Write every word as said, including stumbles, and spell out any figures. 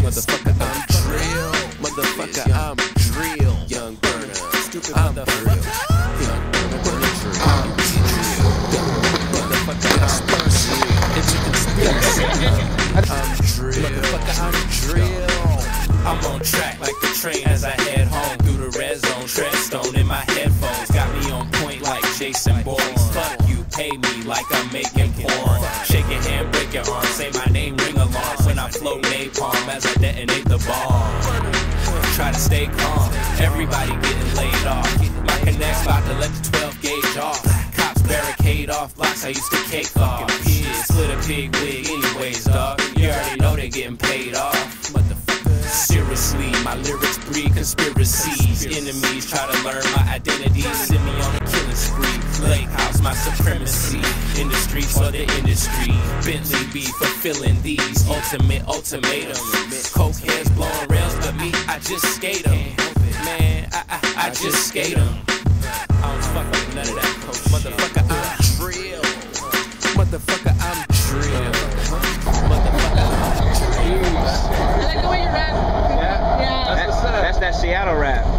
Motherfucker, I'm drill. Motherfucker, I'm drill. Young burner. Stupid motherfucker. Young burner, drill. I'm drill. Motherfucker, I'm drill. It's a conspiracy. I'm drill. Motherfucker, I'm drill. I'm on track like the train as I head home through the red zone. Treadstone in my headphones got me on point like Jason Bourne. Fuck you, pay me like I'm making porn. Shake your hand, break your arm, say my name, ring alarm when I float napalm as I detonate the bomb. Try to stay calm, everybody getting laid off. My connect's about to let the twelve gauge off. Cops barricade off blocks I used to cake off. Pigs split a pig wig anyways, dog. You already know they getting paid off. Seriously, my lyrics breed conspiracies. Enemies try to learn my identity, send me on a killing spree. Lake house, my supremacy in the streets or the industry. Bentley be fulfilling these ultimate ultimatums. Coke heads blowing rails, but me, I just skate them. Man, I, I, I just skate them. I don't fuck with none of that coke. Motherfucker, I'm drill. Motherfucker, I'm drill. Motherfucker, I'm drill. I like the way you rap. Yeah? Yeah. That's, that's that Seattle rap.